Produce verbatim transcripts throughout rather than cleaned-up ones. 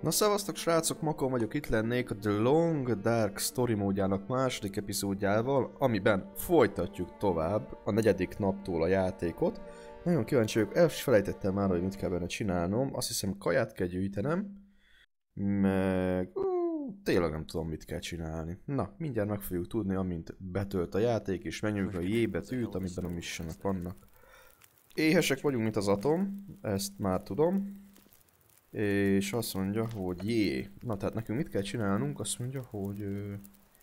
Na szevasztok srácok, Makon vagyok, itt lennék a The Long Dark Story módjának második epizódjával, amiben folytatjuk tovább a negyedik naptól a játékot. Nagyon kíváncsi vagyok, el is felejtettem már, hogy mit kell benne csinálnom, azt hiszem kaját kell gyűjtenem, meg... Ú, tényleg nem tudom, mit kell csinálni. Na, mindjárt meg fogjuk tudni, amint betölt a játék, és menjünk a J betűt, amiben a missionek vannak. Éhesek vagyunk, mint az atom, ezt már tudom. És azt mondja, hogy jé. Na tehát nekünk mit kell csinálnunk? Azt mondja, hogy... Uh,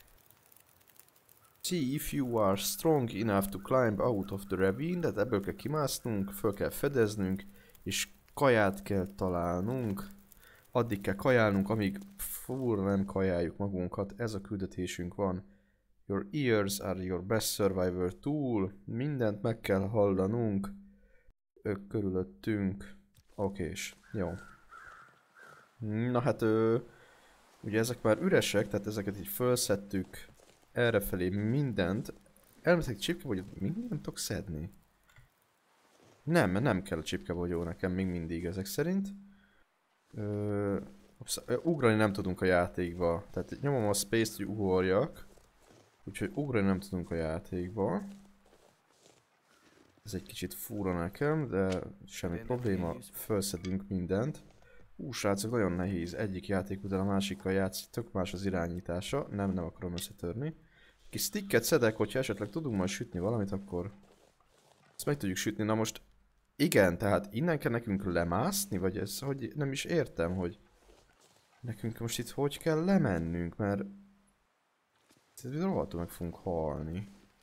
see if you are strong enough to climb out of the ravine. Tehát ebből kell kimásznunk, föl kell fedeznünk, és kaját kell találnunk. Addig kell kajálnunk, amíg fúr nem kajáljuk magunkat. Ez a küldetésünk van. Your ears are your best survivor tool. Mindent meg kell hallanunk. Ők körülöttünk. Okés, jó. Na hát, ö, ugye ezek már üresek, tehát ezeket így felszedtük errefelé mindent. Elmeszek csipkebogyót, mindent tudok szedni? Nem, nem kell a csipkebogyó nekem még mindig ezek szerint. Ö, ugrani nem tudunk a játékba, tehát nyomom a space-t, hogy ugorjak. Úgyhogy ugrani nem tudunk a játékba. Ez egy kicsit fura nekem, de semmi probléma, felszedünk mindent. Ú, srácok, nagyon nehéz. Egyik játék után a másikkal játszik, tök más az irányítása. Nem, nem akarom összetörni. Kis sticket szedek, hogyha esetleg tudunk majd sütni valamit, akkor ezt meg tudjuk sütni. Na most, igen, tehát innen kell nekünk lemászni, vagy ez, hogy nem is értem, hogy nekünk most itt hogy kell lemennünk, mert rohadtul meg fogunk halni.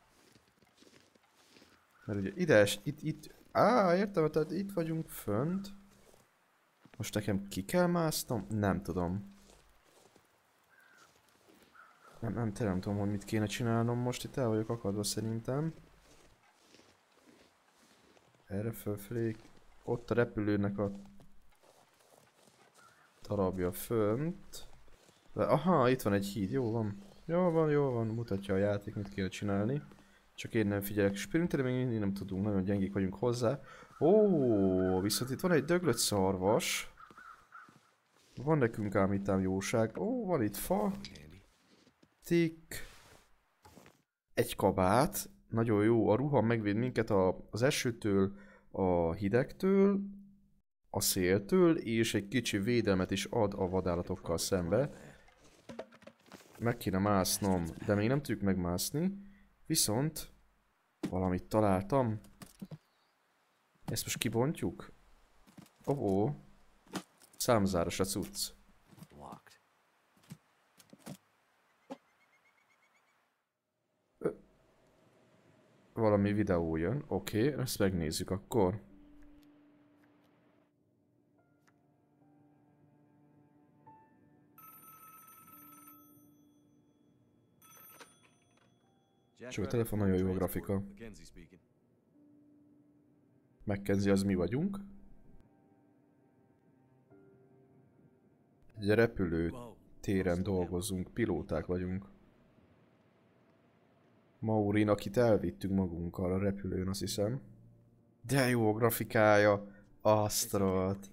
Mert ugye ide, itt, itt, á, értem, tehát itt vagyunk fönt. Most nekem ki kell másznom? Nem tudom. Nem, nem, tényleg nem tudom, hogy mit kéne csinálnom most, itt el vagyok akadva szerintem. Erre fölfelé. Ott a repülőnek a darabja fönt. De, aha, itt van egy híd, jó van. Jó van, jó van, mutatja a játék, mit kéne csinálni. Csak én nem figyelek. Sprinteri még mindig nem tudunk, nagyon gyengék vagyunk hozzá. Ó, viszont itt van egy döglött szarvas. Van nekünk ám itt ám jóság. Ó, van itt fa. Tik. Egy kabát. Nagyon jó. A ruha megvéd minket a, az esőtől, a hidegtől, a széltől, és egy kicsi védelmet is ad a vadállatokkal szembe. Meg kéne másznom, de még nem tudjuk megmászni. Viszont valamit találtam. Ezt most kibontjuk? Oh, oh. Számzáros a cucc. Ö. Valami videó jön. Oké, okay, ezt megnézzük akkor. Csak a telefon nagyon jó a grafika. Mackenzie, az mi vagyunk. Egy repülő téren dolgozunk, pilóták vagyunk. Maurin, akit elvittünk magunkkal a repülőn, azt hiszem. De jó a grafikája, Astralt.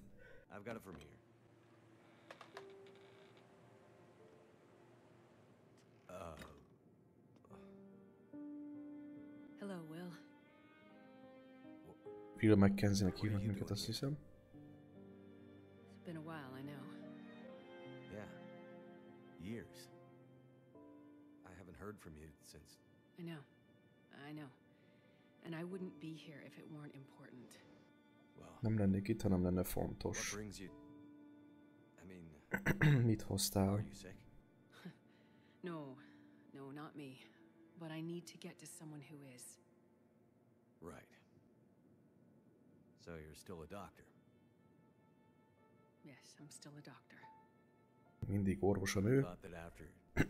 Will Mackenzie-nek hívnak minket, azt hiszem. It's been a while, I know. Yeah. Years. I haven't heard from you since. I know. I know. And I wouldn't be here if it weren't important. Well, Nem lennék itt, ha nem lenne what fontos. brings you? I mean, Mit hoztál? are you sick? No. No, not me. But I need to get to someone who is. Right. So you're still a doctor. Yes, I'm still a doctor. Mindig orvos a nő. Thought that after.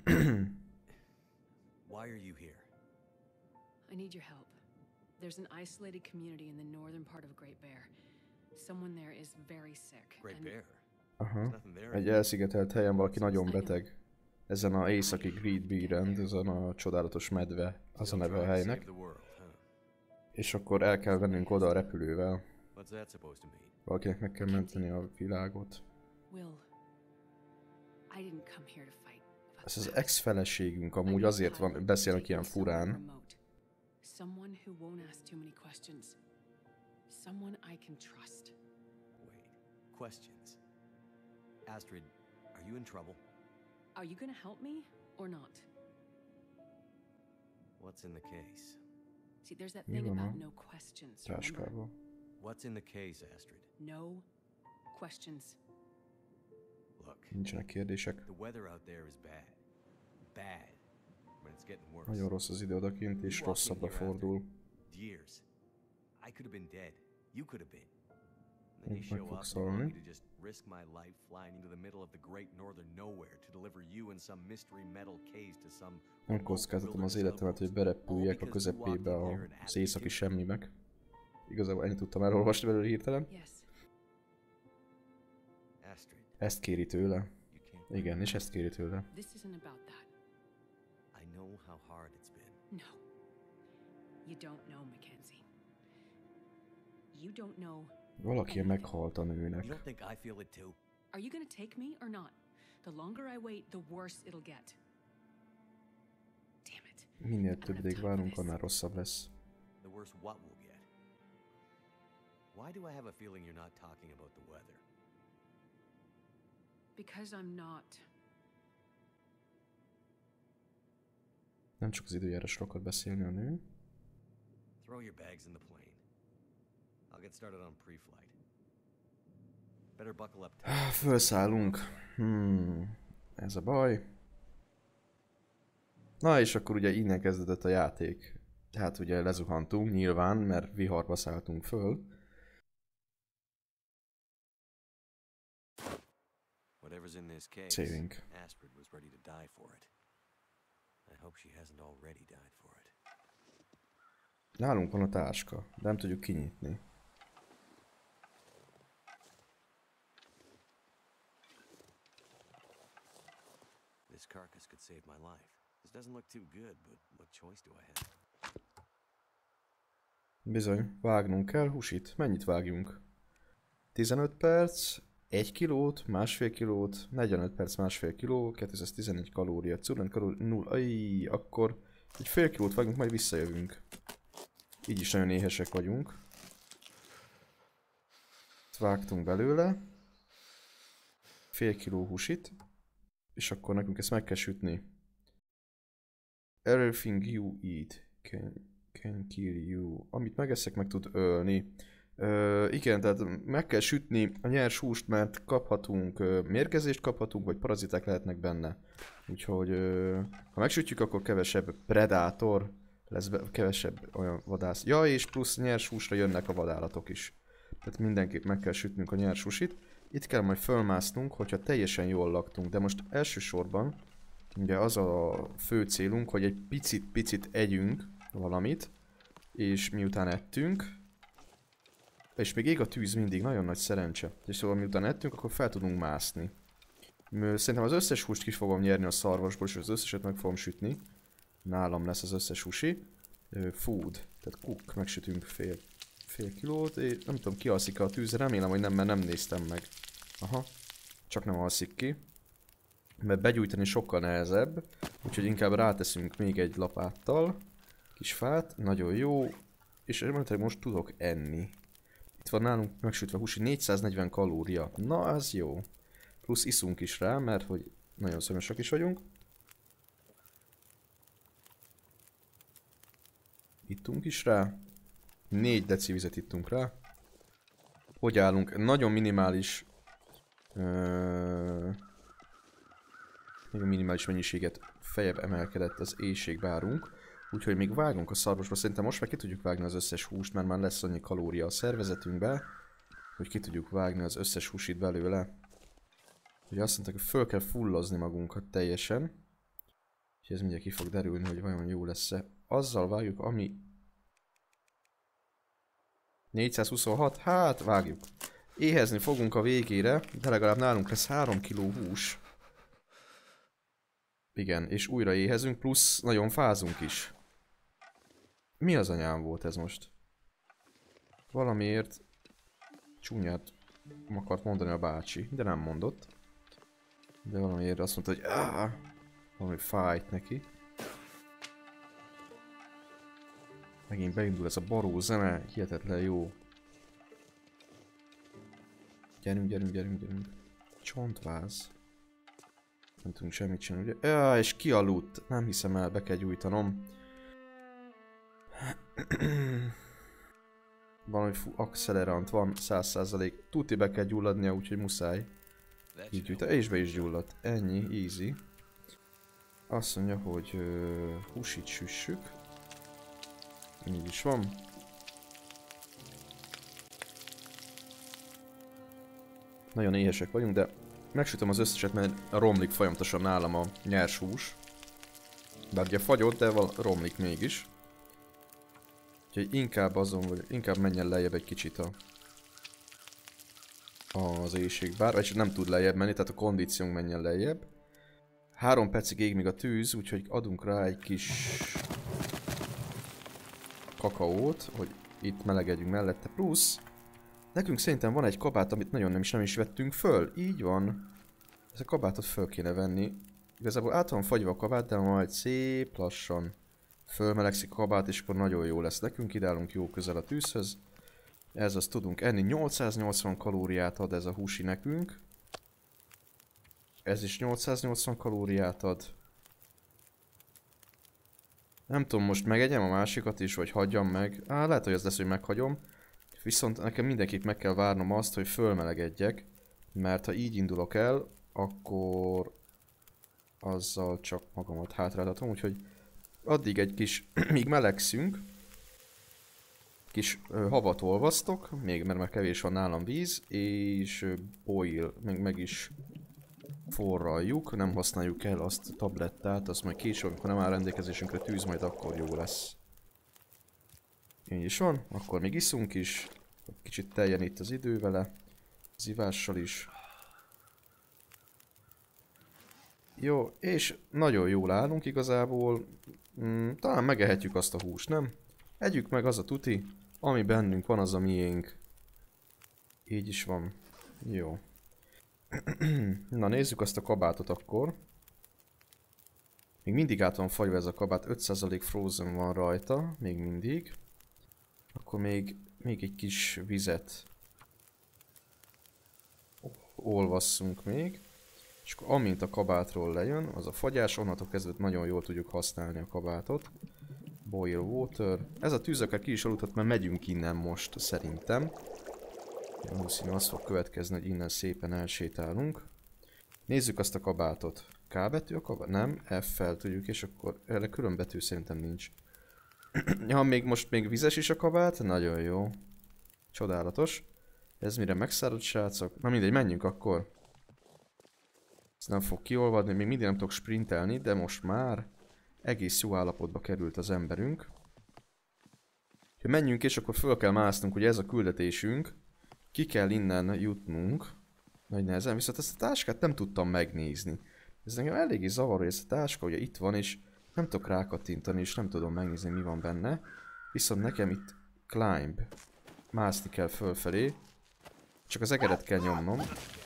Why are you here? I need your help. There's an isolated community in the northern part of Great Bear. Someone there is very sick. Great and... Bear. Aha. There's nothing there. Egy elszigetelt helyen valaki nagyon beteg. Ezen a északi Great Bear-en, ezen a csodálatos medve, az a neve a helynek. És akkor el kell vennünk oda a repülővel. What's that supposed to mean? Valakinek meg kell menteni a világot. Will, I didn't come here to fight. Ez az ex-feleségünk amúgy azért van, beszélnek ilyen furán. Someone who won't ask too many questions. Someone I can trust. Wait. Questions. Astrid, are you in trouble? Are you gonna help me or not? What's in the case? See, there's that Mi thing van about a no questions, remember? táskában? What's in the case, Astrid? No questions. Look, Nincsenek kérdések. the weather out there is bad. Bad. But it's getting worse. Nagyon rossz az idő odakint, és You walked in rosszabbra here after fordul. Years. I could have been dead. You could have been. And then you Meg show up fogsz and you want halni. me to just risk my life flying into the middle of the great northern nowhere to deliver you in some mystery metal case to some Nem kockázatom az életemet, hogy berepüljek a közepébe az északi semmibe. Igazából ennyit tudtam elolvasni belőle hirtelen. Yes. Astrid, Ezt kéri tőle. you can't. Igen, és ezt kéri tőle. This isn't about that. I know how hard it's been. No. You don't know, Mackenzie. You don't know. Valaki meghalt a You don't nőnek. think I feel it too? Are you gonna take me or not? The longer I wait, the worse it'll get. Damn it. Minél több ideig várunk, annál rosszabb lesz. The worse what we'll get? Why do I have a feeling you're not talking about the weather? Because I'm not. Nem csak az időjárásról akar beszélni a nő. Throw your bags in the plane. I'll get started on pre-flight. Better buckle up. tight. Fölszállunk. Hmm. Ez a baj. Na és akkor ugye innen kezdődött a játék. Tehát ugye lezuhantunk nyilván, mert viharba szálltunk föl. Whatever's in this case, Saving. Astrid was ready to die for it. I hope she hasn't already died for it. Nálunk van a táska, de nem tudjuk kinyitni. This carcass could save my life. This doesn't look too good, but what choice do I have? Bizony, vágnunk kell húsit. Mennyit vágjunk? tizenöt perc, egy kilót, másfél kilót, negyvenöt perc, másfél kiló, kétszáztizenegy kalória, current kalória, nulla, ajj, akkor egy fél kilót vágunk, majd visszajövünk. Így is nagyon éhesek vagyunk. Vágtunk belőle. Fél kiló húsit. És akkor nekünk ezt meg kell sütni. Everything you eat can, can kill you. Amit megeszek, meg tud ölni. Ö, igen, tehát meg kell sütni a nyers húst, mert kaphatunk ö, mérgezést kaphatunk, vagy paraziták lehetnek benne. Úgyhogy ö, ha megsütjük, akkor kevesebb predátor lesz, be, kevesebb olyan vadász. Ja, és plusz nyers húsra jönnek a vadállatok is. Tehát mindenképp meg kell sütnünk a nyers húsit. Itt kell majd fölmásznunk, hogyha teljesen jól laktunk, de most elsősorban ugye az a fő célunk, hogy egy picit-picit együnk valamit, és miután ettünk, és még ég a tűz mindig, nagyon nagy szerencse, és szóval miután ettünk, akkor fel tudunk mászni. Szerintem az összes húst ki fogom nyerni a szarvasból, és az összeset meg fogom sütni. Nálam lesz az összes húsi. Food, tehát cook, megsütünk fél, fél kilót, és nem tudom, ki alszik a tűz, remélem, hogy nem, mert nem néztem meg. Aha, csak nem alszik ki. Mert begyújtani sokkal nehezebb, úgyhogy inkább ráteszünk még egy lapáttal. Kis fát, nagyon jó. És remélhetőleg most tudok enni. Itt van nálunk megsütve húsi, négyszáznegyven kalória. Na, az jó. Plusz iszunk is rá, mert hogy nagyon szomjasak is vagyunk. Ittunk is rá. négy deci vizet ittunk rá. Hogy állunk? Nagyon minimális... Uh, nagyon minimális mennyiséget feljebb emelkedett az éjségbárunk. Úgyhogy még vágunk a szarvasba. Szerintem most már ki tudjuk vágni az összes húst, mert már lesz annyi kalória a szervezetünkbe, hogy ki tudjuk vágni az összes húsit belőle. Ugye azt mondták, hogy föl kell fullozni magunkat teljesen. Úgyhogy ez mindjárt ki fog derülni, hogy vajon jó lesz-e. Azzal vágjuk, ami... négyszázhuszonhat? Hát, vágjuk. Éhezni fogunk a végére, de legalább nálunk lesz három kiló hús. Igen, és újra éhezünk, plusz nagyon fázunk is. Mi az anyám volt ez most? Valamiért csúnyát akart mondani a bácsi, de nem mondott. De valamiért azt mondta, hogy áh, valami fájt neki. Megint beindul ez a baró zene, hihetetlen jó. Gyerünk, gyerünk, gyerünk, gyerünk. Csontváz. Nem tudunk semmit csinálni, ugye? Ja, és kialudt. Nem hiszem el, be kell gyújtanom. Valami accelerant van, száz százalék. Tuti be kell gyulladnia, úgyhogy muszáj. Így gyújta, és be is gyulladt. Ennyi, easy. Azt mondja, hogy uh, húsit süssük. Így is van. Nagyon éhesek vagyunk, de megsütöm az összeset, mert romlik folyamatosan nálam a nyers hús. Bár ugye fagyott, de romlik mégis. Úgyhogy inkább azon, vagy inkább menjen lejjebb egy kicsit a az éjség, bár vagy nem tud lejjebb menni, tehát a kondíciónk menjen lejjebb. Három percig ég még a tűz, úgyhogy adunk rá egy kis kakaót, hogy itt melegedjünk mellette, plusz nekünk szerintem van egy kabát, amit nagyon nem is nem is vettünk föl, így van. Ezt a kabátot föl kéne venni. Igazából át van fagyva a kabát, de majd szép lassan fölmelegszik a kabát, és akkor nagyon jó lesz nekünk, ide állunk jó közel a tűzhöz. Ez azt tudunk enni, nyolcszáznyolcvan kalóriát ad ez a húsi nekünk. Ez is nyolcszáznyolcvan kalóriát ad. Nem tudom, most megegyem a másikat is, vagy hagyjam meg. Á, lehet, hogy ez lesz, hogy meghagyom. Viszont nekem mindenképp meg kell várnom azt, hogy fölmelegedjek. Mert ha így indulok el, akkor azzal csak magamat hátráltatom, úgyhogy addig egy kis, míg melegszünk, kis ö, havat olvasztok, még mert már kevés van nálam víz, és ö, boil, meg, meg is forraljuk, nem használjuk el azt a tablettát, azt majd később, amikor nem áll rendelkezésünkre tűz, majd akkor jó lesz. Így is van, akkor még iszunk is, kicsit teljen itt az idő vele, az ivással is. Jó, és nagyon jól állunk igazából, mm, talán megehetjük azt a húst, nem? Együk meg az a tuti, ami bennünk van, az a miénk. Így is van. Jó. Na nézzük azt a kabátot akkor. Még mindig át van fagyva ez a kabát, öt százalék frozen van rajta, még mindig. Akkor még, még egy kis vizet olvasszunk még. És akkor amint a kabátról lejön, az a fagyás, onnantól kezdve nagyon jól tudjuk használni a kabátot. Boil water. Ez a tűz akár ki is aludhat, mert megyünk innen most, szerintem. Valószínűleg az fog következni, hogy innen szépen elsétálunk. Nézzük azt a kabátot. K betű a kabát? Nem, F-fel tudjuk, és akkor erre külön betű szerintem nincs. Ja, még most még vizes is a kabát? Nagyon jó. Csodálatos. Ez mire megszáradt, srácok? Na mindegy, menjünk akkor. Ez nem fog kiolvadni, még mindig nem tudok sprintelni, de most már egész jó állapotba került az emberünk. Ha menjünk, és akkor föl kell másznunk, ugye ez a küldetésünk. Ki kell innen jutnunk. Nagy nehezen, viszont ezt a táskát nem tudtam megnézni. Ez nekem eléggé zavaró, hogy ez a táska ugye itt van, és nem tudok rákattintani, és nem tudom megnézni, mi van benne. Viszont nekem itt climb. Mászni kell fölfelé. Csak az egeret kell nyomnom.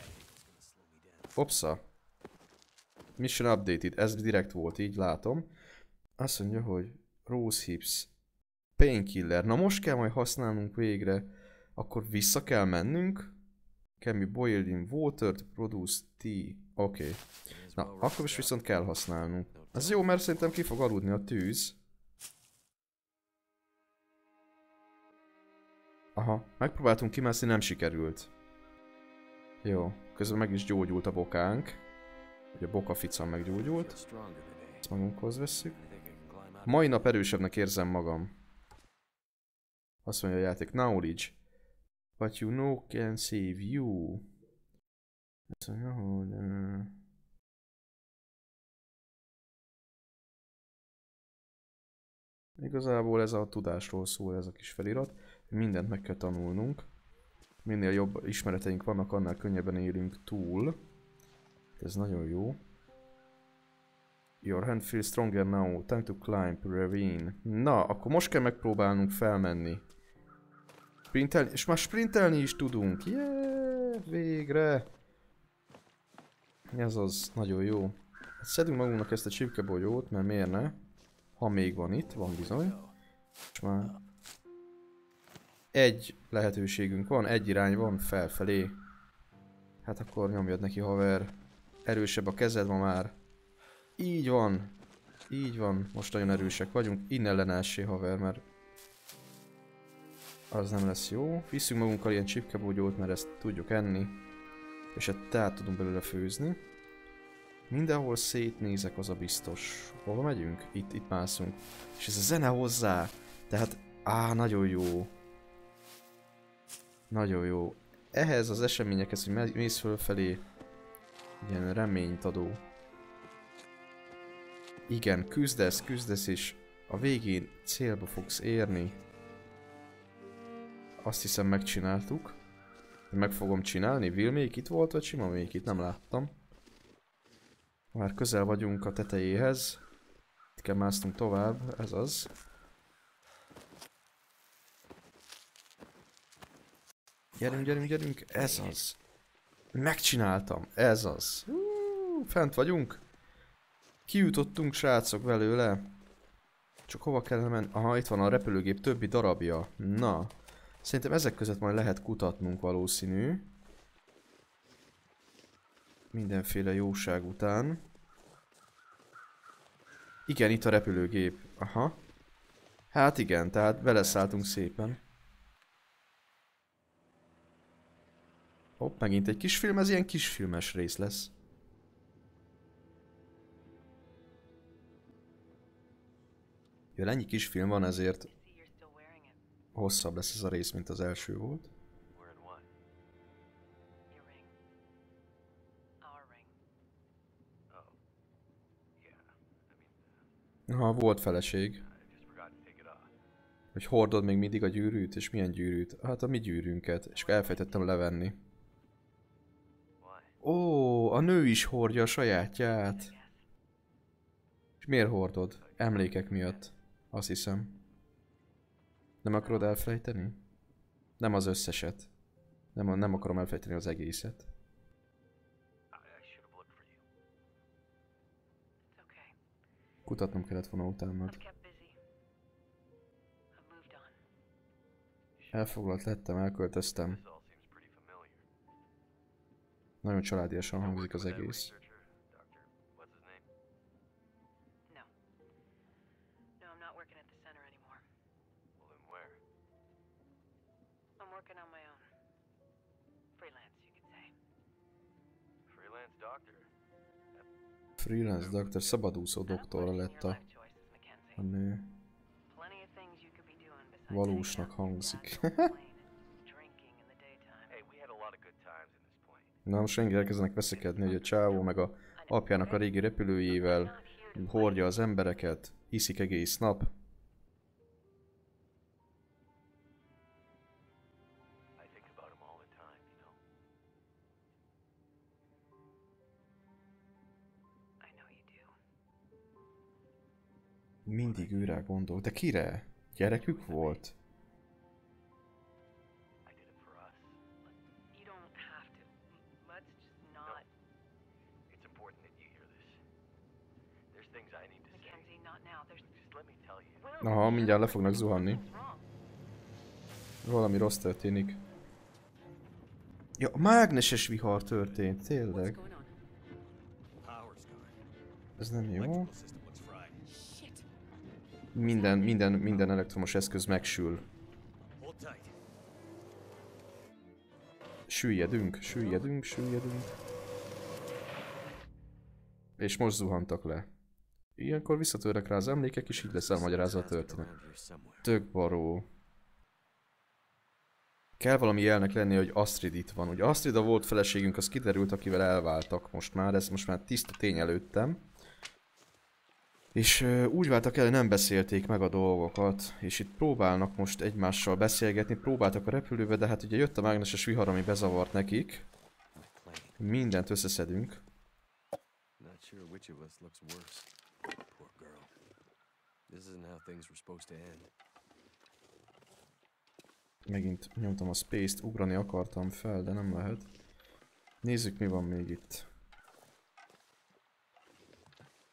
Opsa. Mission updated, ez direkt volt, így látom. Azt mondja, hogy Rose Hips. Painkiller. Na most kell majd használnunk végre. Akkor vissza kell mennünk. Can be boiled in water to produce tea. Oké. Okay. Na, akkor is viszont kell használnunk. Ez jó, mert szerintem ki fog aludni a tűz. Aha, megpróbáltunk kimászni, nem sikerült. Jó, közben meg is gyógyult a bokánk. Ugye a bokafica meggyógyult. Ezt magunkhoz vesszük. Mai nap erősebbnek érzem magam. Azt mondja a játék, knowledge. But you know can save you. Azt mondja, hogy... Uh... Igazából ez a tudásról szól ez a kis felirat. Mindent meg kell tanulnunk. Minél jobb ismereteink vannak, annál könnyebben élünk túl. Ez nagyon jó. Your hand feels stronger now. Time to climb ravine. Na, akkor most kell megpróbálnunk felmenni. Sprintelni, és már sprintelni is tudunk. Yeah, végre. Ez az, nagyon jó. Szedünk magunknak ezt a csipkebogyót, mert miért ne? Ha még van itt, van bizony. És már egy lehetőségünk van, egy irány van felfelé. Hát akkor nyomjad neki, haver. Erősebb a kezed ma már. Így van. Így van. Most nagyon erősek vagyunk. Innen lenessé, haver, mert az nem lesz jó. Viszünk magunkkal ilyen csipkebogyót, mert ezt tudjuk enni. És egy teát tudunk belőle főzni. Mindenhol szétnézek, az a biztos. Hova megyünk? Itt, itt mászunk. És ez a zene hozzá. Tehát, á, nagyon jó. Nagyon jó. Ehhez az eseményekhez, hogy mész fölfelé, ilyen reményt adó. Igen, küzdesz, küzdesz, és a végén célba fogsz érni. Azt hiszem megcsináltuk. Meg fogom csinálni. Will még itt volt, vagy sima még itt? Nem láttam. Már közel vagyunk a tetejéhez. Itt kell másznunk tovább, ez az. Gyerünk, gyerünk, gyerünk, ez az. Megcsináltam, ez az. Hú, fent vagyunk. Kijutottunk, srácok, belőle. Csak hova kell menni? Aha, itt van a repülőgép többi darabja. Na. Szerintem ezek között majd lehet kutatnunk valószínű. Mindenféle jóság után. Igen, itt a repülőgép. Aha. Hát igen, tehát beleszálltunk szépen. Hopp, megint egy kisfilm, ez ilyen kisfilmes rész lesz. Mivel ennyi kisfilm van, ezért hosszabb lesz ez a rész, mint az első volt. Ha volt feleség. Hogy hordod még mindig a gyűrűt, és milyen gyűrűt? Hát a mi gyűrűnket, és akkor elfelejtettem levenni. Ó, a nő is hordja a sajátját. És miért hordod? Emlékek miatt. Azt hiszem. Nem akarod elfelejteni? Nem az összeset. Nem, nem akarom elfelejteni az egészet. Kutatnom kellett volna utánad. Elfoglalt lettem, elköltöztem. Nagyon családiasan hangzik az egész. Freelance doktor, szabadúszó doktorra lett a, a nő. Valósnak hangzik. Na most rengi elkezdenek veszekedni, hogy a csávó meg a apjának a régi repülőjével hordja az embereket, iszik egész nap. Mindig őrá gondol. De kire? Gyerekük volt? Aha, mindjárt le fognak zuhanni. Valami rossz történik. Ja, mágneses vihar történt, tényleg. Ez nem jó. Minden, minden, minden elektromos eszköz megsül. Süllyedünk, süllyedünk, süllyedünk. És most zuhantak le. Ilyenkor visszatörnek rá az emlékek, és így lesz elmagyarázva a történet. Tök baró. Kell valami jelnek lenni, hogy Astrid itt van. Ugye Astrid a volt feleségünk, az kiderült, akivel elváltak most már. Ez most már tiszta tény előttem. És uh, úgy váltak el, hogy nem beszélték meg a dolgokat, és itt próbálnak most egymással beszélgetni, próbáltak a repülőbe, de hát ugye jött a mágneses vihar, ami bezavart nekik. Mindent összeszedünk. Megint nyomtam a space-t, ugrani akartam fel, de nem lehet. Nézzük, mi van még itt.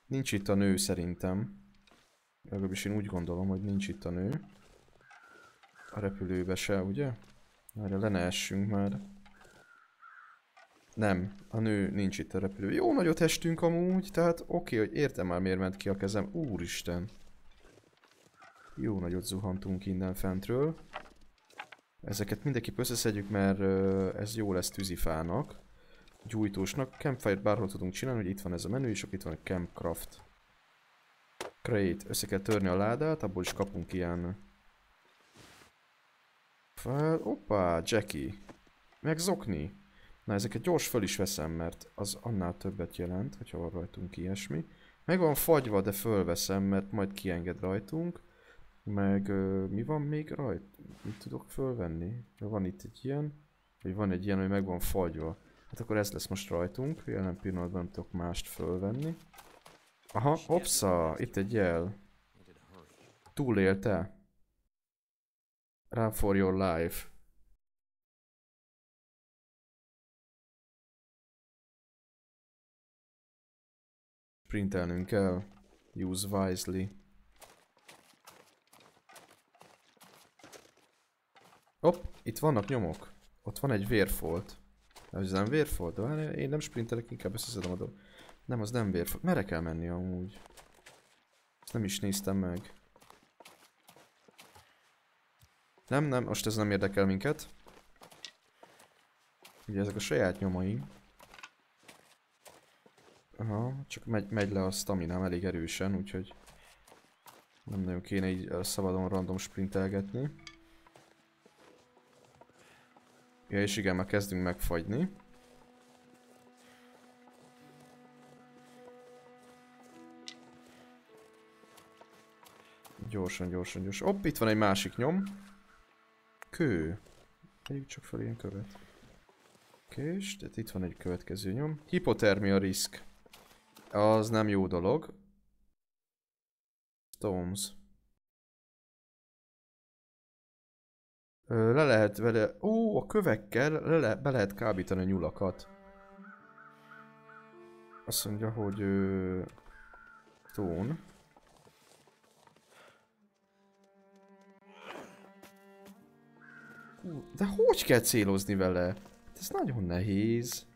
Nincs itt a nő szerintem. Legalábbis én úgy gondolom, hogy nincs itt a nő. A repülőbe se, ugye? Erre le ne essünk már. Nem, a nő nincs itt a repülő. Jó nagyot estünk amúgy, tehát oké, hogy értem már miért ment ki a kezem. Úristen. Jó nagyot zuhantunk innen fentről. Ezeket mindenképp összeszedjük, mert uh, ez jó lesz tűzifának. Gyújtósnak. Campfire-t bárhol tudunk csinálni, hogy itt van ez a menü, és akkor itt van a Campcraft. Crate. Össze kell törni a ládát, abból is kapunk ilyen... Fel... Hoppá, Jackie. Meg zokni. Na, ezeket gyors föl is veszem, mert az annál többet jelent, hogyha van rajtunk ilyesmi. Meg van fagyva, de fölveszem, mert majd kienged rajtunk. Meg uh, mi van még rajt? Mit tudok fölvenni? Van itt egy ilyen, vagy van egy ilyen, hogy meg van fagyva. Hát akkor ez lesz most rajtunk, jelen pillanatban nem tudok mást fölvenni. Aha, hopsza, itt egy jel. Túlélte. Run for your life. Printelnünk kell. Use wisely. Hopp, itt vannak nyomok. Ott van egy vérfolt. Ez nem vérfolt, de én nem sprintelek, inkább összeszedem a dolgot. Nem, az nem vérfolt. Merre kell menni amúgy? Ezt nem is néztem meg. Nem, nem, most ez nem érdekel minket. Ugye ezek a saját nyomaink. Aha, csak megy, megy le a staminám elég erősen, úgyhogy nem nagyon kéne így szabadon random sprintelgetni. Ja, és igen, már kezdünk megfagyni. Gyorsan, gyorsan, gyorsan. Hopp, itt van egy másik nyom. Kő. Tegyük csak fel ilyen követ. Oké, és tehát itt van egy következő nyom. Hipotermia risk. Az nem jó dolog. Stones. Ö, le lehet vele... Ó, a kövekkel le le be lehet kábítani a nyulakat. Azt mondja, hogy... Ö, tón. De hogy kell célozni vele? Ez nagyon nehéz.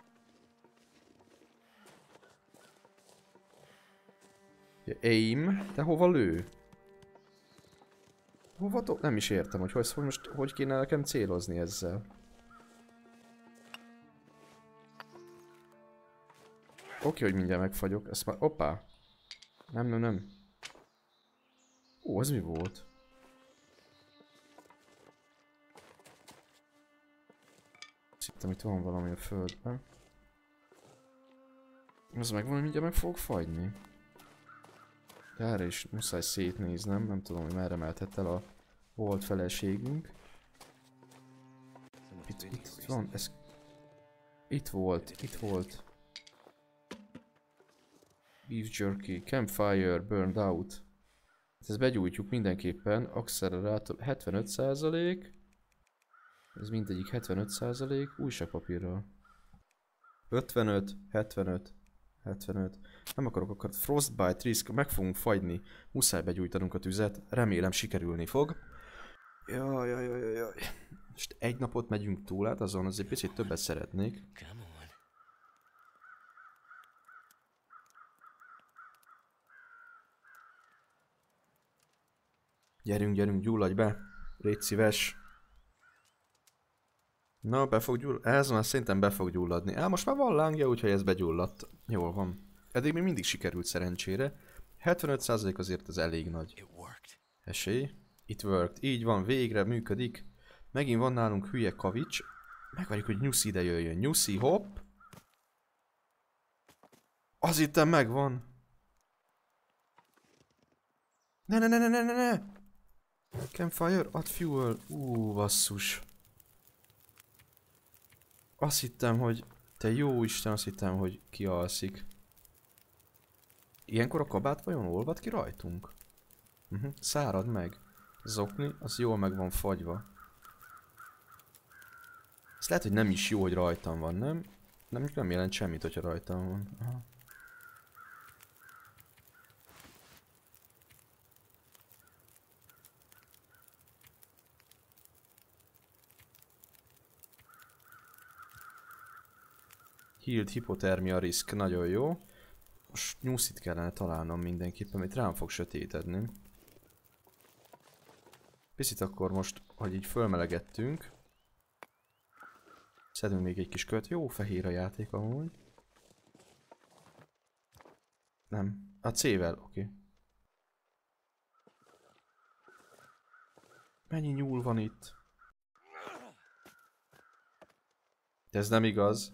Ja, aim, de hova lő? Hova do... Nem is értem, hogy, hogy most hogy kéne nekem célozni ezzel. Oké, hogy mindjárt megfagyok. Ezt már... Hoppá! Nem, nem, nem. Ó, ez mi volt? Azt hittem, itt van valami a földben. Az megvan, hogy mindjárt meg fogok fagyni. De erre is muszáj szétnéznem, nem tudom, hogy merre mehetett el a volt feleségünk. Itt, itt van, ez... Itt volt, itt volt. Beef jerky, campfire, burned out. Ezt begyújtjuk mindenképpen, accelerátor hetvenöt százalék. Ez mindegyik hetvenöt százalék, újságpapírral. ötvenöt, hetvenöt, hetvenöt. Nem akarok akar frostbite risk, meg fogunk fagyni. Muszáj begyújtanunk a tüzet, remélem sikerülni fog. Jaj, jaj, jaj, jaj. Most egy napot megyünk túl, hát azon azért picit többet szeretnék. Gyerünk, gyerünk, gyulladj be. Légy szíves. Na, be fog gyulladni. Ez már szerintem be fog gyulladni. Á, most már van lángja, úgyhogy ez begyulladt. Jól van. Eddig még mindig sikerült szerencsére. hetvenöt százalék azért az elég nagy esély. It worked. Így van, végre működik. Megint van nálunk hülye kavics. Megvárjuk, hogy Nyuszi ide jöjjön. Nyuszi, hopp. Az itten megvan. Ne, ne, ne, ne, ne, ne, ne. Campfire, add fuel. Ú, basszus. Azt hittem, hogy... Te jó Isten, azt hittem, hogy kialszik. Ilyenkor a kabát vajon olvad ki rajtunk? Uh-huh. Szárad meg. Zokni, az jól meg van fagyva. Ez lehet, hogy nem is jó, hogy rajtam van, nem? Nem, nem jelent semmit, hogyha rajtam van. Aha. Healed hipotermia risk, nagyon jó. Most nyuszit kellene találnom mindenképpen, amit rám fog sötétedni. Picit akkor most, hogy így fölmelegettünk. Szedünk még egy kis köt. Jó fehér a játék amúgy. Nem. A C-vel, oké. Okay. Mennyi nyúl van itt? De ez nem igaz.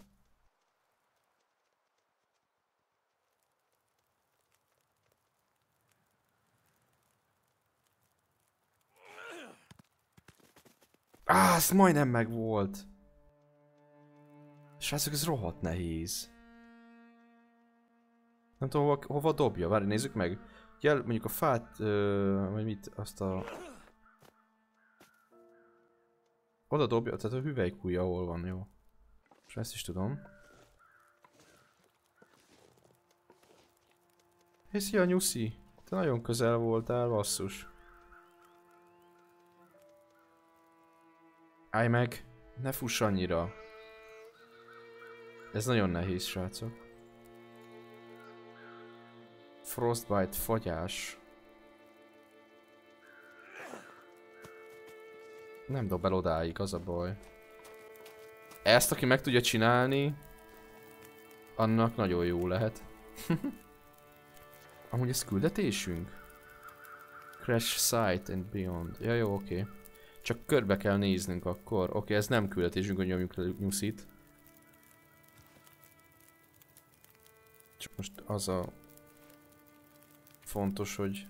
Á, ez majdnem meg volt. Srácok, ez rohadt nehéz. Nem tudom, hova, hova dobja. Várj, nézzük meg. Jel, mondjuk a fát, ö, vagy mit, azt a... Oda dobja, tehát a hüvelykúja hol van, jó. És ezt is tudom. Hé, szia Nyuszi! Te nagyon közel voltál, basszus. Állj meg! Ne fuss annyira! Ez nagyon nehéz, srácok. Frostbite, fagyás. Nem dob el odáig, az a baj. Ezt, aki meg tudja csinálni, annak nagyon jó lehet. Amúgy ez küldetésünk? Crash Site and Beyond. Ja, jó, oké. Okay. Csak körbe kell néznünk akkor. Oké, okay, ez nem küldetésünk, hogy nyomjuk le Nyuszit. Csak most az a fontos, hogy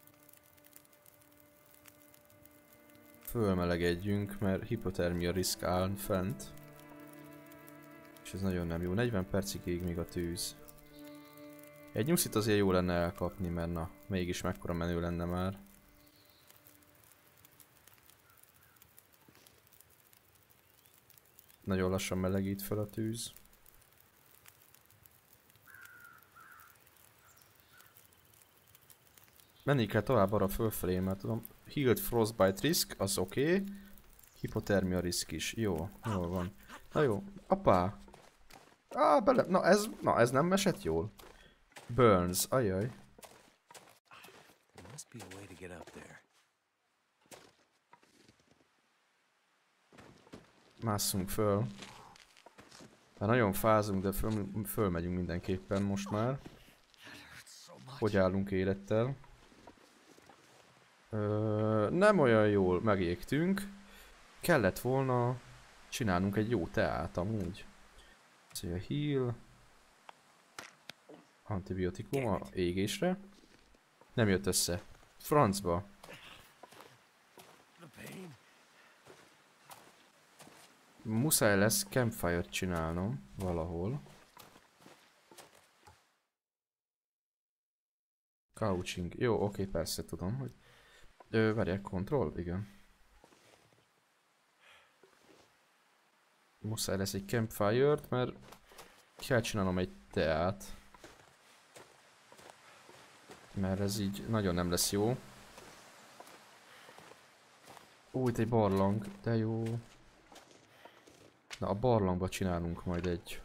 fölmelegedjünk, mert hipotermia risk áll fent. És ez nagyon nem jó. negyven percig ég még a tűz. Egy Nyuszit azért jó lenne elkapni, mert na, mégis mekkora menő lenne már. Nagyon lassan melegít fel a tűz. Menni kell tovább arra fölfelé, mert tudom. Healed Frostbite risk, az oké. Okay. Hipotermia risk is. Jó, jól van. Na jó, apá! Á, bele... Na ez, na ez nem esett jól. Burns, ajaj. Másszunk föl. Már nagyon fázunk, de föl, fölmegyünk mindenképpen most már. Hogy állunk élettel? Ö, nem olyan jól megégtünk. Kellett volna csinálnunk egy jó teát amúgy. Szóval heal. Antibiotikum a égésre. Nem jött össze. Francba. Muszáj lesz campfire-t csinálnom valahol. Couching. Jó, oké, persze tudom, hogy... Ö, várják, control? Igen. Muszáj lesz egy campfire-t, mert kell csinálnom egy teát. Mert ez így nagyon nem lesz jó. Ó, itt egy barlang, de jó. Na, a barlangba csinálunk majd egy...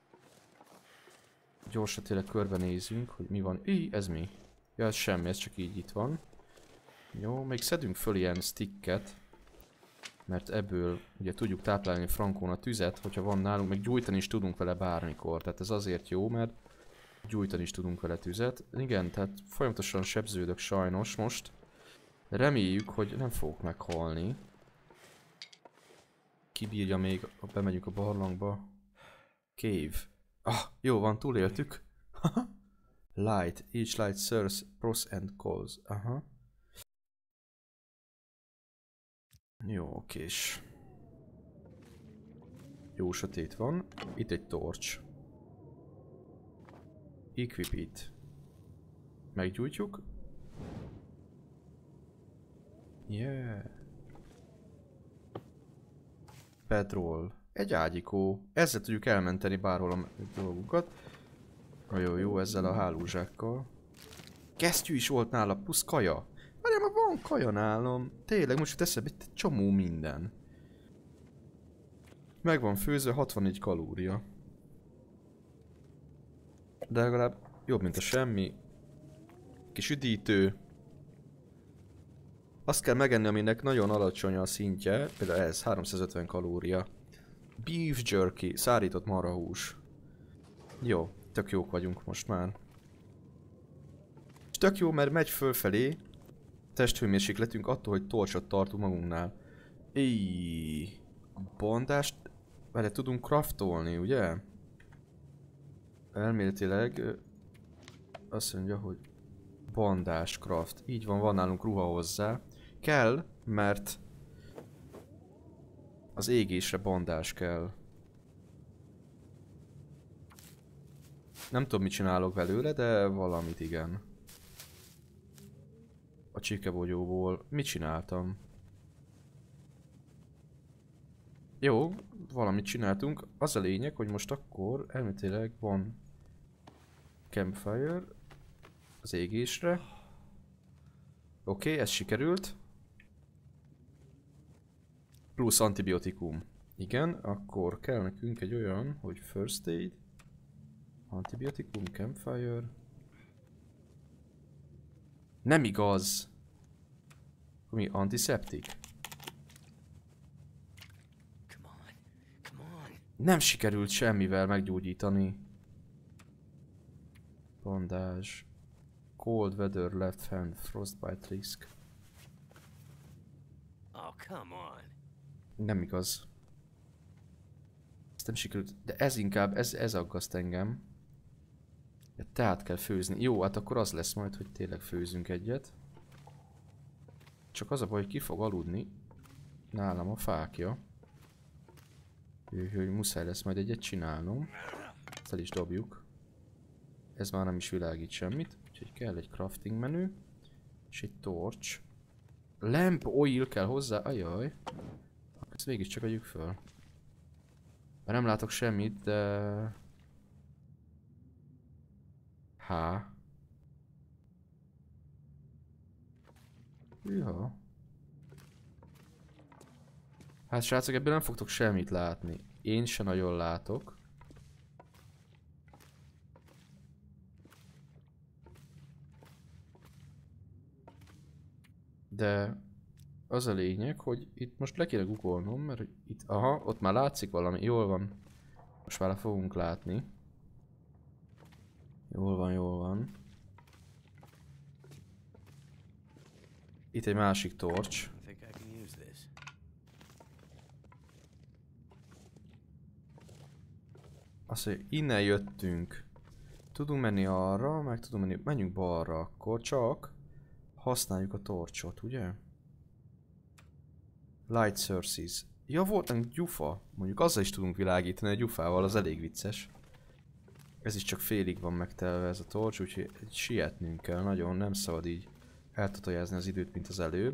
Gyorsan tényleg körbenézünk, hogy mi van. Í, ez mi? Ja, ez semmi, ez csak így itt van. Jó, még szedünk föl ilyen sticket. Mert ebből ugye tudjuk táplálni frankón a tüzet, hogyha van nálunk, meg gyújtani is tudunk vele bármikor. Tehát ez azért jó, mert gyújtani is tudunk vele tüzet. Igen, tehát folyamatosan sebződök sajnos most. Reméljük, hogy nem fogok meghalni. Kibírja még, ha bemegyünk a barlangba. Cave. Ah, jó van, túléltük. Light. Each light serves pros and cons. Aha. Jó, okés. Jó sötét van. Itt egy torch. Equip it. Meggyújtjuk. Yeah. Bedroll. Egy ágyikó. Ezzel tudjuk elmenteni bárhol a dolgunkat. Jó, jó, ezzel a hálózsákkal. Kesztyű is volt nála, plusz kaja. Várjál, már van kaja nálam. Tényleg, most jut eszembe egy csomó minden. Meg van főzve, hatvannégy kalória. de legalább jobb, mint a semmi. Kis üdítő. Azt kell megenni, aminek nagyon alacsony a szintje, például ez, háromszázötven kalória. Beef jerky, szárított marhahús. Jó, tök jók vagyunk most már. És tök jó, mert megy fölfelé testhőmérsékletünk attól, hogy torcsot tartunk magunknál. Éj, bandást vele tudunk craftolni, ugye? Elméletileg azt mondja, hogy bandás craft. Így van, van nálunk ruha hozzá. Kell, mert az égésre bandás kell. Nem tudom, mit csinálok belőle, de valamit igen. A csirkebogyóból mit csináltam? Jó, valamit csináltunk. Az a lényeg, hogy most akkor elméletileg van campfire az égésre. Oké, okay, ez sikerült. Plusz antibiotikum. Igen, akkor kell nekünk egy olyan, hogy first aid, antibiotikum, campfire. Nem igaz. Mi? Antiseptik? Nem sikerült semmivel meggyógyítani. Bandázs. Cold weather left hand frostbite risk. Oh, come on. Nem igaz. Ezt nem sikerült. De ez inkább, ez, ez aggaszt engem. Tehát kell főzni. Jó, hát akkor az lesz majd, hogy tényleg főzünk egyet. Csak az a baj, hogy ki fog aludni. Nálam a fákja. Hogy muszáj lesz majd egyet csinálnom. Ezt el is dobjuk. Ez már nem is világít semmit. Úgyhogy kell egy crafting menü. És egy torch. Lamp oil kell hozzá. Ajaj. Ezt végig csak adjuk föl. Mert nem látok semmit, de... Há. Hűha. Hát srácok, ebből nem fogtok semmit látni. Én se nagyon látok. De az a lényeg, hogy itt most le kéne googolnom, mert itt, aha, ott már látszik valami, jól van. Most már fogunk látni. Jól van, jól van. Itt egy másik torch. Azt mondja, innen jöttünk. Tudunk menni arra, meg tudunk menni, menjünk balra, akkor csak használjuk a torchot, ugye? Light sources. Ja, volt egy gyufa. Mondjuk azzal is tudunk világítani, a gyufával, az elég vicces. Ez is csak félig van megtelve ez a torch, úgyhogy sietnünk kell nagyon, nem szabad így eltatajázni az időt, mint az előbb.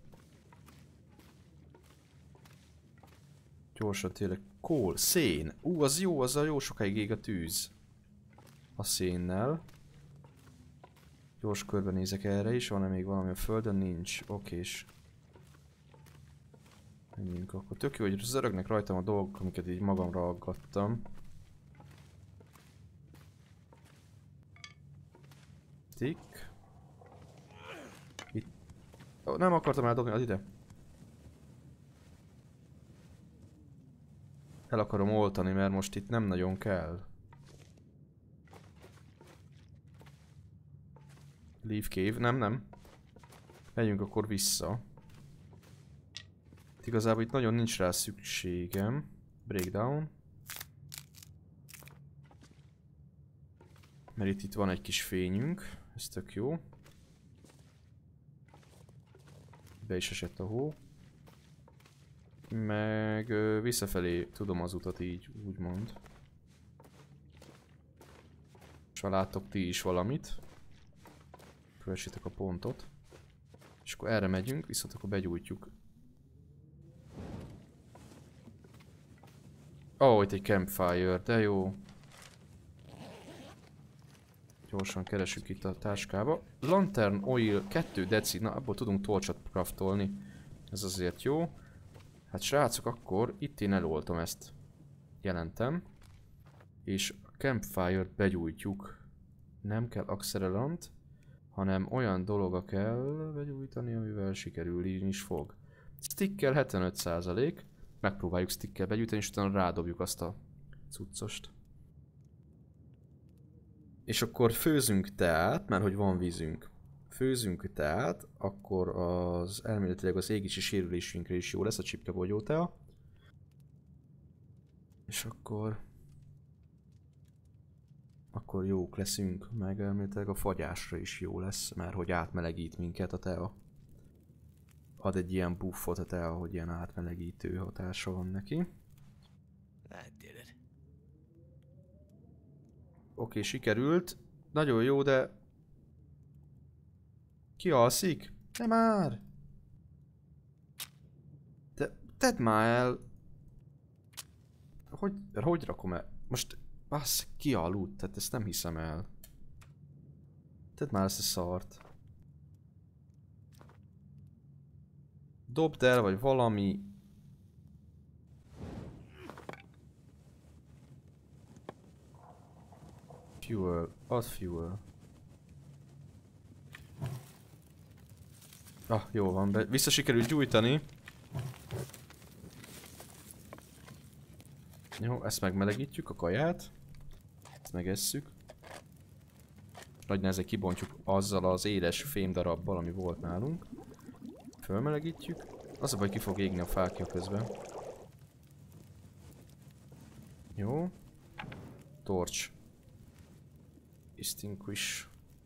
Gyorsan tényleg. Kól, szén. Ú, az jó, azzal jó sokáig ég a tűz. A szénnel. Gyors körbenézek erre is, van-e még valami a földön? Nincs. Okés. Menjünk akkor. Tök jó, hogy zörögnek rajtam a dolgok, amiket így magamra aggattam. Stick. Itt. Oh, nem akartam eldobni, ad ide. El akarom oltani, mert most itt nem nagyon kell. Leaf cave, nem, nem. Megyünk akkor vissza. Itt igazából itt nagyon nincs rá szükségem. Breakdown. Mert itt, itt van egy kis fényünk. Ez tök jó. Be is esett a hó. Meg ö, visszafelé tudom az utat így, úgymond. És ha láttok ti is valamit, kövessétek a pontot. És akkor erre megyünk, viszont akkor begyújtjuk. Ó, oh, itt egy campfire, de jó. Gyorsan keresünk itt a táskába. Lantern oil, kettő deci, na abból tudunk torcsot craftolni. Ez azért jó. Hát srácok, akkor itt én eloltom ezt. Jelentem. És a campfire-t begyújtjuk. Nem kell accelelant, hanem olyan dologa kell begyújtani, amivel sikerülni is fog. Stickkel hetvenöt százalék. Megpróbáljuk stickkel begyújtani, és utána rádobjuk azt a cuccost. És akkor főzünk teát, mert hogy van vízünk. Főzünk teát, akkor az elméletileg az égési sérülésünkre is jó lesz a csipkebogyó tea. És akkor... Akkor jók leszünk, meg elméletileg a fagyásra is jó lesz, mert hogy átmelegít minket a tea. Ad egy ilyen buffot a tea, hogy ilyen átmelegítő hatása van neki. Oké, sikerült. Nagyon jó, de... Ki alszik? Ne már! De tedd már el! Hogy, hogy rakom el? Most... Bassz, ki aludt? Tehát ezt nem hiszem el. Tedd már ezt a szart. Dobd el, vagy valami... Fuel. Add fuel. Ah, jó van, be. Vissza sikerült gyújtani. Jó, ezt megmelegítjük, a kaját. Ezt megesszük. Nagy nehezen kibontjuk azzal az éles fémdarabbal, ami volt nálunk. Fölmelegítjük. Az a baj, ki fog égni a fákja közben. Jó. Torch. Extinguish.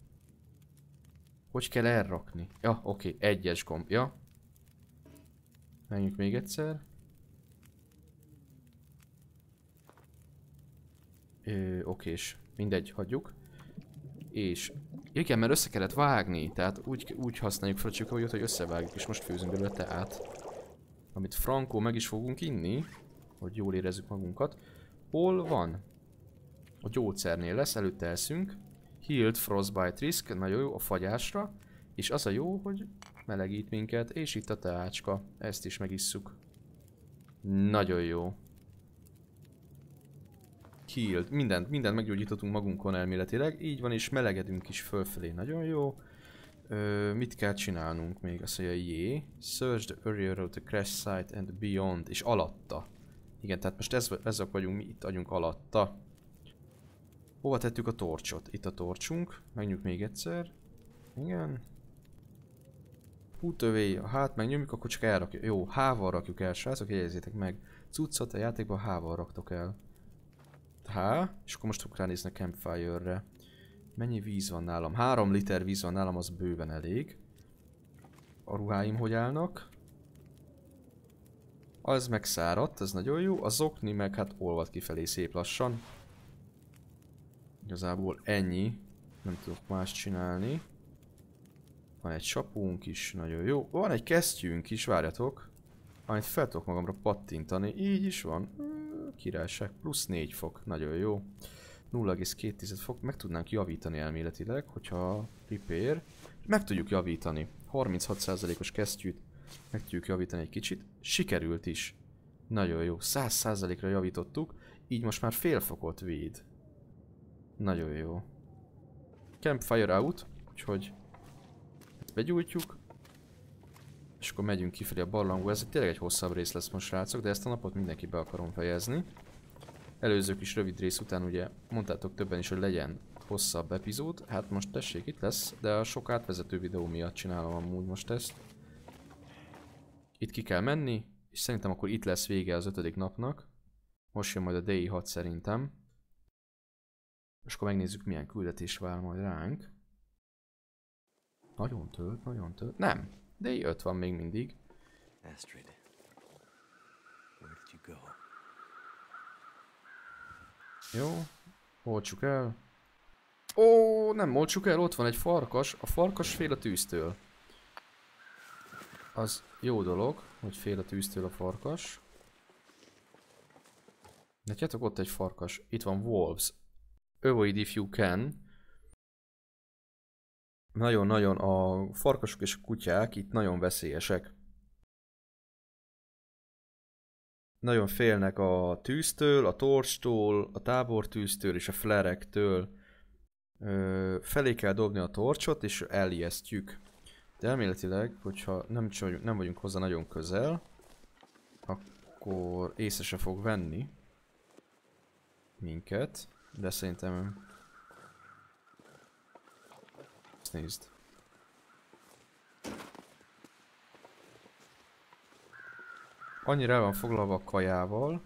Hogy kell elrakni? Ja, oké, okay. Egyes gomb. Ja. Menjünk még egyszer. Ö, okés. Mindegy, hagyjuk. És... Igen, mert össze kellett vágni, tehát úgy, úgy használjuk fel a csipkebogyót, hogy összevágjuk, és most főzünk belőle teát. Amit frankó meg is fogunk inni, hogy jól érezzük magunkat. Hol van? A gyógyszernél lesz, előtte eszünk. Healed Frostbite Risk, nagyon jó a fagyásra. És az a jó, hogy melegít minket, és itt a teácska. Ezt is megisszuk. Nagyon jó. Healed. Mindent, mindent meggyógyítottunk magunkon elméletileg. Így van, és melegedünk is fölfelé. Nagyon jó. Ö, mit kell csinálnunk még? Azt mondja, jé. Search the area of the crash site and beyond. És alatta. Igen, tehát most ez, ezek vagyunk, mi itt vagyunk alatta. Hova tettük a torcsot? Itt a torcsunk. Megnyomjuk még egyszer. Igen. Hútövé, hát megnyomjuk, akkor csak elrakjuk. Jó, hával rakjuk el, srácok, jegyezzétek meg. Cuccot a játékban hával raktok el. Há, és akkor most tudok ránézni a campfire-re. Mennyi víz van nálam? Három liter víz van nálam, az bőven elég. A ruháim hogy állnak? Az megszáradt, ez nagyon jó. A zokni meg hát olvad kifelé szép lassan. Igazából ennyi. Nem tudok más csinálni. Van egy sapunk is, nagyon jó. Van egy kesztyűnk is, várjatok. Amit fel tudok magamra pattintani. Így is van. Királyság. Plusz négy fok. Nagyon jó. nulla egész két fok. Meg tudnánk javítani elméletileg, hogyha repair. Meg tudjuk javítani. harminchat százalékos kesztyűt meg tudjuk javítani egy kicsit. Sikerült is. Nagyon jó. száz százalékra javítottuk. Így most már fél fokot véd. Nagyon jó. Campfire out. Úgyhogy ezt begyújtjuk. És akkor megyünk kifelé a barlangba. Ez tényleg egy hosszabb rész lesz most, srácok, de ezt a napot mindenki be akarom fejezni. Előzők is rövid rész után ugye mondtátok többen is, hogy legyen hosszabb epizód. Hát most tessék, itt lesz, de a sok átvezető videó miatt csinálom amúgy most ezt. Itt ki kell menni, és szerintem akkor itt lesz vége az ötödik napnak. Most jön majd a D I hat szerintem. És akkor megnézzük, milyen küldetés vár majd ránk. Nagyon tölt, nagyon tölt. Nem, D I öt van még mindig. Astrid, where did you go? Jó, oltsuk el. Ó, nem oltsuk el, ott van egy farkas. A farkas fél a tűztől. Az jó dolog, hogy fél a tűztől a farkas. Látjátok, ott egy farkas. Itt van wolves. Avoid if you can. Nagyon-nagyon a farkasok és a kutyák itt nagyon veszélyesek. Nagyon félnek a tűztől, a torcstól, a tábortűztől és a flerektől. Ö, felé kell dobni a torcsot, és elijesztjük. De elméletileg, hogyha nem, nem vagyunk hozzá nagyon közel, akkor észre se fog venni minket, de szerintem... Ezt nézd. Annyira el van foglalva a kajával.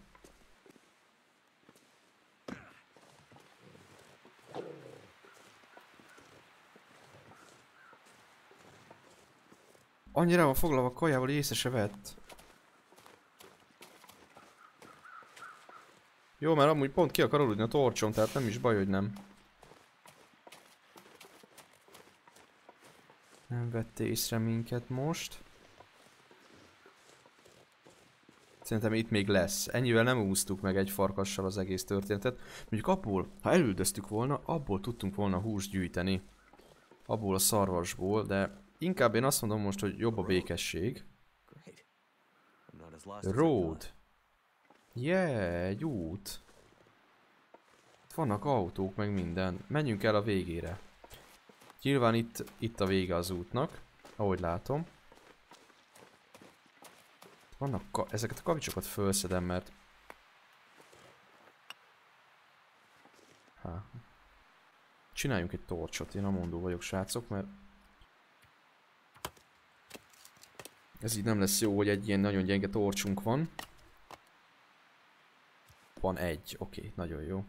Annyira el van foglalva a kajával, hogy észre se vett. Jó, mert amúgy pont ki akar aludni a torcson, tehát nem is baj, hogy nem. Nem vette észre minket most. Szerintem itt még lesz. Ennyivel nem úsztuk meg egy farkassal az egész történetet. Mondjuk abból, ha elüldöztük volna, abból tudtunk volna húst gyűjteni. Abból a szarvasból, de inkább én azt mondom most, hogy jobb a békesség. Road. Yeah, egy út. Vannak autók, meg minden. Menjünk el a végére. Nyilván itt, itt a vége az útnak, ahogy látom. Vannak ka ezeket a kavicsokat fölszedem, mert... Há. Csináljunk egy torcsot, én amondó vagyok, srácok, mert... Ez így nem lesz jó, hogy egy ilyen nagyon gyenge torcsunk van. Van egy, oké, okay, nagyon jó.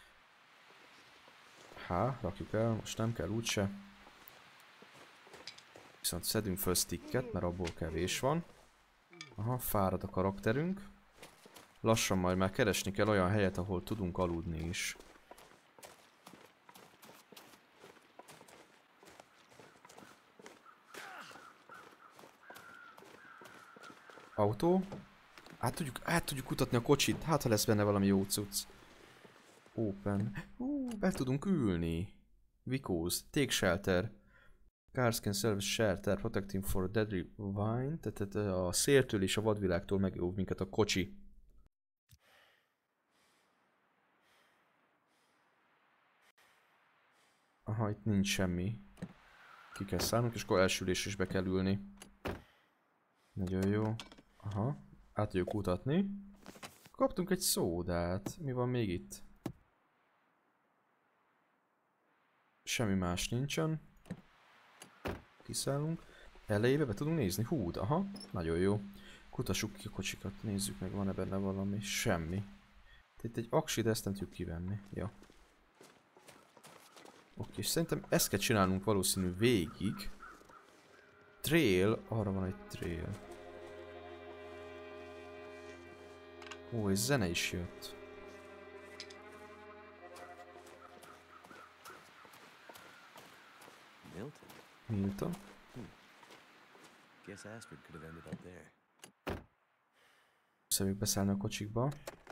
Há, rakjuk el, most nem kell úgyse. Viszont szedünk föl sticket, mert abból kevés van. Aha, fárad a karakterünk. Lassan majd már keresni kell olyan helyet, ahol tudunk aludni is. Autó. Át tudjuk, át tudjuk kutatni a kocsit, hát ha lesz benne valami jó cucc. Open. Hú, be tudunk ülni. Vicos. Take shelter. Cars can serve shelter, protecting for deadly wine. Tehát a széltől és a vadvilágtól megóv minket a kocsi. Aha, itt nincs semmi. Ki kell szállnunk, és akkor elsülés is be kell ülni. Nagyon jó. Aha, át tudjuk kutatni. Kaptunk egy szódát. Mi van még itt? Semmi más nincsen. Kiszállunk. Elejébe be tudunk nézni. Hú, aha, nagyon jó. Kutassuk ki a kocsikat, nézzük meg, van-e benne valami. Semmi. Itt egy aksi, de ezt nem tudjuk kivenni. Ja. Oké, és szerintem ezt kell csinálnunk valószínű végig. Trail, arra van egy trail. Ó, és zene is jött. Milton? Milton? Hmm. Guess Astrid could have ended up there. Szemük beszállni a kocsikba.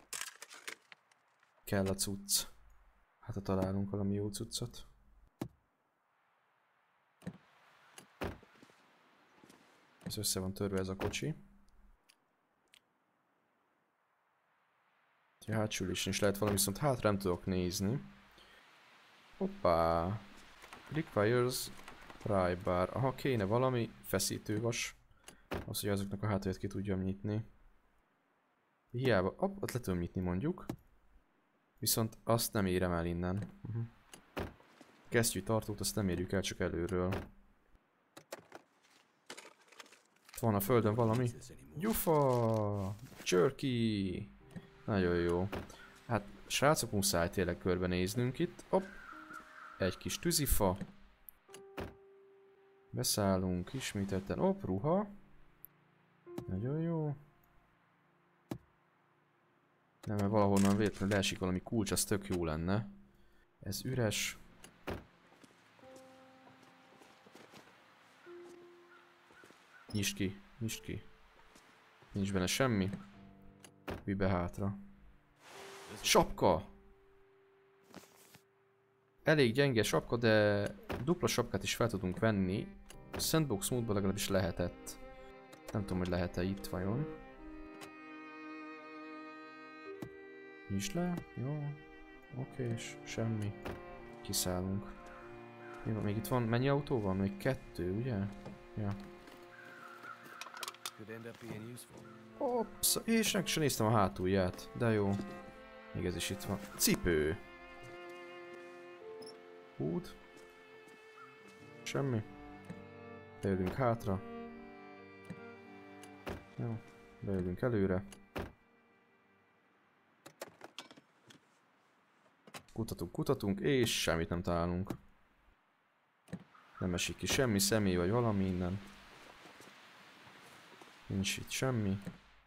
Kell a cucc. Hát ha találunk valami jó cuccot. Ez össze van törve ez a kocsi. A hátsülésen is lehet valami, viszont hátra nem tudok nézni. Hoppá! Requires pry bar. Aha, kéne valami feszítővas. Az, hogy azoknak a hátulját ki tudjam nyitni. Hiába, hopp, ott le tudom nyitni mondjuk. Viszont azt nem érem el innen. Uh-huh. Kesztyű tartót azt nem érjük el, csak előről. Itt van a földön valami. Gyufa! Jerky! Nagyon jó. Hát, srácok, muszáj tényleg körbenéznünk itt. Hopp! Egy kis tűzifa. Beszállunk ismételten. Hopp, ruha. Nagyon jó. Nem, mert valahonnan véletlenül leesik valami kulcs, az tök jó lenne. Ez üres. Nyisd ki, nyisd ki. Nincs benne semmi. Vidd be hátra. Sapka! Elég gyenge sapka, de dupla sapkát is fel tudunk venni. A Sandbox módban legalábbis lehetett. Nem tudom, hogy lehet-e itt vajon. Nyisd le, jó. Oké, és semmi. Kiszállunk. Mi van? Még itt van, mennyi autó van? Még kettő, ugye? Ja. Ops, és meg sem néztem a hátulját, de jó. Még ez is itt van. Cipő! Húd. Semmi. Beülünk hátra. Jó, beülünk előre. Kutatunk, kutatunk, és semmit nem találunk. Nem esik ki semmi, személy vagy valami innen. Nincs itt semmi.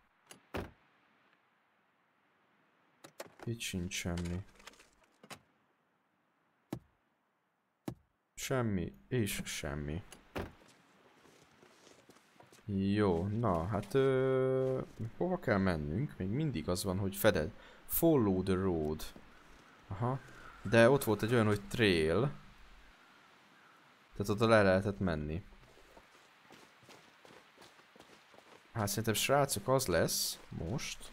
Itt sincs semmi. Semmi, és semmi. Jó, na, hát ö, hova kell mennünk? Még mindig az van, hogy feded. Follow the road. Aha. De ott volt egy olyan, hogy trail. Tehát oda le lehetett menni. Hát szerintem srácok az lesz most,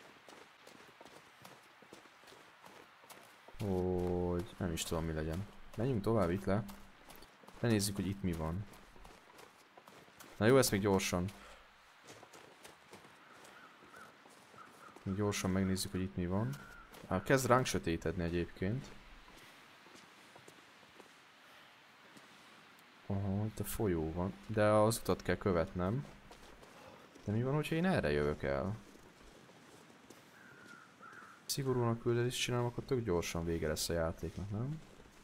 hogy nem is tudom mi legyen. Menjünk tovább itt le. Lenézzük, hogy itt mi van. Na jó, ezt még gyorsan. Még gyorsan megnézzük, hogy itt mi van. Á, kezd ránk sötétedni egyébként. Aha, itt a folyó van. De az utat kell követnem. De mi van, hogyha én erre jövök el? Szigorúan a küldetést csinálom, akkor tök gyorsan vége lesz a játéknak, nem?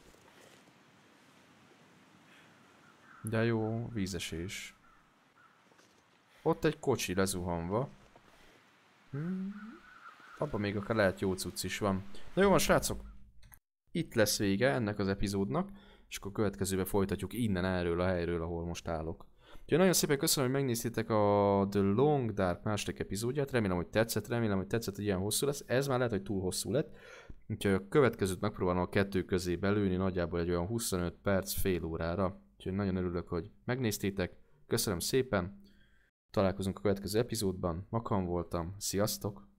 De jó, vízesés. Ott egy kocsi lezuhanva. Hmm. Abban még akár lehet jó cucc is van. Na jó van, srácok! Itt lesz vége ennek az epizódnak, és akkor következőben folytatjuk innen erről a helyről, ahol most állok. Úgyhogy nagyon szépen köszönöm, hogy megnéztétek a The Long Dark második epizódját. Remélem, hogy tetszett, remélem, hogy tetszett, hogy ilyen hosszú lesz. Ez már lehet, hogy túl hosszú lett. Úgyhogy a következőt megpróbálom a kettő közé belőni, nagyjából egy olyan huszonöt perc, fél órára. Úgyhogy nagyon örülök, hogy megnéztétek. Köszönöm szépen. Találkozunk a következő epizódban. Makan voltam. Sziasztok!